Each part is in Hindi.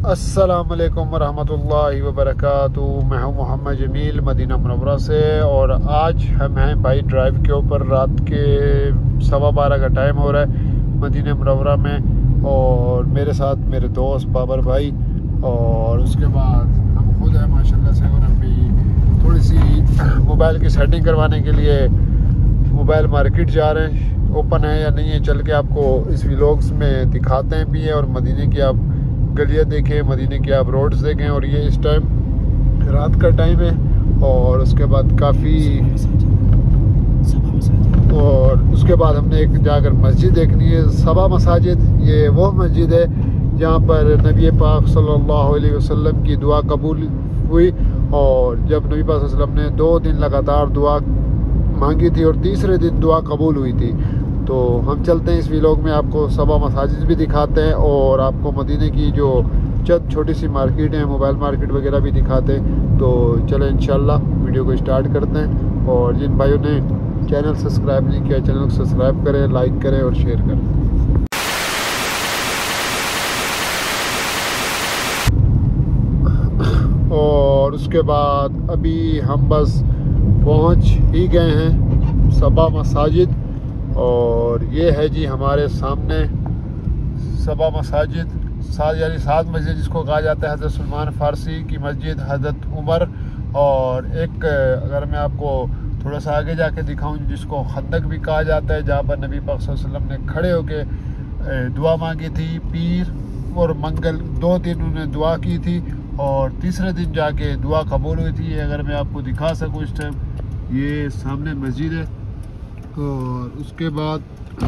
अस्सलामुअलैकुम वरहमतुल्लाहि वबरकातुहू। मैं हूँ मोहम्मद जमील मदीना मुनव्वरा से, और आज हम हैं भाई ड्राइव के ऊपर। रात के 12:15 का टाइम हो रहा है मदीना मुनव्वरा में, और मेरे साथ मेरे दोस्त बाबर भाई, और उसके बाद हम खुद हैं माशाल्लाह से। और हम भी थोड़ी सी मोबाइल की सेटिंग करवाने के लिए मोबाइल मार्केट जा रहे हैं। ओपन है या नहीं है चल के आपको इस व्लॉग्स में दिखाते हैं भी है, और मदीने की आप गलियाँ देखें, मदीने के आप रोड्स देखें। और ये इस टाइम रात का टाइम है, और उसके बाद काफ़ी, और उसके बाद हमने एक जाकर मस्जिद देखनी है, सबा मसाजिद। ये वो मस्जिद है जहाँ पर नबी पाक सल्लल्लाहु अलैहि वसल्लम की दुआ कबूल हुई, और जब नबी पाक सल्लल्लाहु अलैहि वसल्लम ने 2 दिन लगातार दुआ मांगी थी और तीसरे दिन दुआ कबूल हुई थी। तो हम चलते हैं इस व्लॉग में, आपको सबा मसाजिद भी दिखाते हैं, और आपको मदीने की जो चंद छोटी सी मार्केट है, मोबाइल मार्केट वगैरह भी दिखाते हैं। तो चलें इंशाल्लाह वीडियो को स्टार्ट करते हैं। और जिन भाइयों ने चैनल सब्सक्राइब नहीं किया, चैनल को सब्सक्राइब करें, लाइक करें और शेयर करें। और उसके बाद अभी हम बस पहुंच ही गए हैं सबा मसाजिद, और ये है जी हमारे सामने सबा मसाजिद, यानी 7 मस्जिद जिसको कहा जाता है। हज़रत सलमान फ़ारसी की मस्जिद, हज़रत उमर, और एक अगर मैं आपको थोड़ा सा आगे जाके दिखाऊं जिसको खंदक भी कहा जाता है, जहाँ पर नबी पाक सल्लल्लाहु अलैहि वसल्लम ने खड़े होकर दुआ मांगी थी। पीर और मंगल 2 दिन उन्होंने दुआ की थी, और तीसरे दिन जाके दुआ कबूल हुई थी। अगर मैं आपको दिखा सकूँ इस टाइम, ये सामने मस्जिद है। और उसके बाद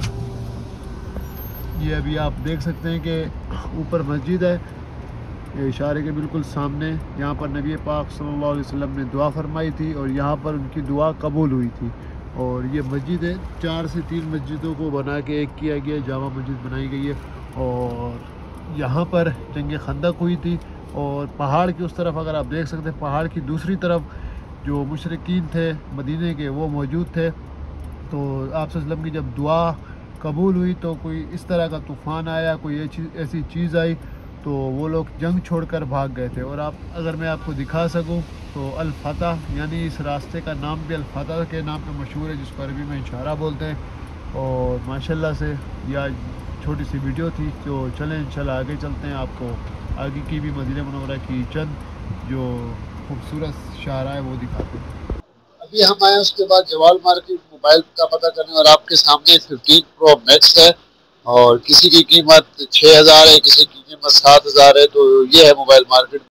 ये अभी आप देख सकते हैं कि ऊपर मस्जिद है, ये इशारे के बिल्कुल सामने, यहाँ पर नबी पाक सल्लल्लाहु अलैहि वसल्लम ने दुआ फरमाई थी, और यहाँ पर उनकी दुआ कबूल हुई थी। और ये मस्जिद है, 4 से 3 मस्जिदों को बना के एक किया गया, जामा मस्जिद बनाई गई है। और यहाँ पर जंग खंदक हुई थी, और पहाड़ की उस तरफ अगर आप देख सकते हैं, पहाड़ की दूसरी तरफ जो मुशरिकीन थे मदीने के वो मौजूद थे। तो आप सल्लल्लाहु अलैहि वसल्लम की जब दुआ कबूल हुई तो कोई इस तरह का तूफ़ान आया, कोई ऐसी चीज़ आई, तो वो लोग जंग छोड़कर भाग गए थे। और आप अगर मैं आपको दिखा सकूं तो अल-फतह, यानी इस रास्ते का नाम भी अल-फतह के नाम पे मशहूर है, जिसको अरबी में इशारा बोलते हैं। और माशाल्लाह से यह छोटी सी वीडियो थी। तो चलें इंशाल्लाह आगे चलते हैं, आपको आगे की भी मदीना मुनव्वरा की चंद जो खूबसूरत शाहराह है वो दिखाते हैं। अभी हम आए उसके बाद जवाल मार्केट मोबाइल का पता करने, और आपके सामने 15 प्रो मैक्स है, और किसी की कीमत 6000 है, किसी की कीमत 7000 है। तो ये है मोबाइल मार्केट।